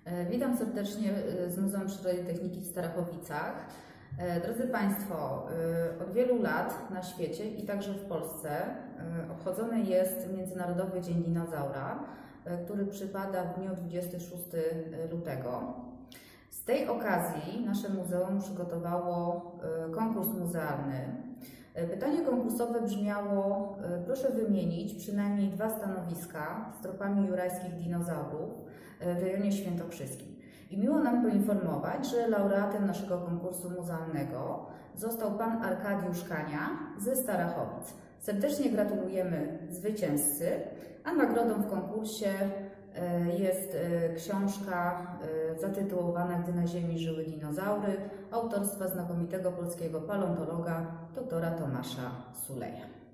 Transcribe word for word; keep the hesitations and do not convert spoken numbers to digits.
Witam serdecznie z Muzeum Przyrody i Techniki w Starachowicach. Drodzy Państwo, od wielu lat na świecie i także w Polsce obchodzony jest Międzynarodowy Dzień Dinozaura, który przypada w dniu dwudziestego szóstego lutego. Z tej okazji nasze muzeum przygotowało konkurs muzealny. Pytanie konkursowe brzmiało: proszę wymienić przynajmniej dwa stanowiska z tropami jurajskich dinozaurów w rejonie świętokrzyskim. I miło nam poinformować, że laureatem naszego konkursu muzealnego został pan Arkadiusz Kania ze Starachowic. Serdecznie gratulujemy zwycięzcy, a nagrodą w konkursie jest książka zatytułowana „Gdy na Ziemi żyły dinozaury” autorstwa znakomitego polskiego paleontologa doktora Tomasza Suleja.